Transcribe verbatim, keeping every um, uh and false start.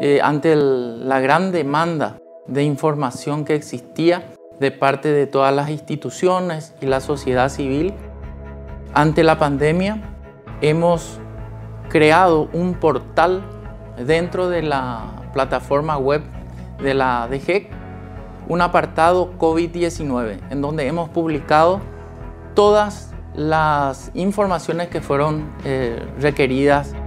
eh, ante el, la gran demanda de información que existía de parte de todas las instituciones y la sociedad civil, ante la pandemia hemos creado un portal dentro de la plataforma web de la D G E C, un apartado COVID diecinueve, en donde hemos publicado todas las informaciones que fueron eh, requeridas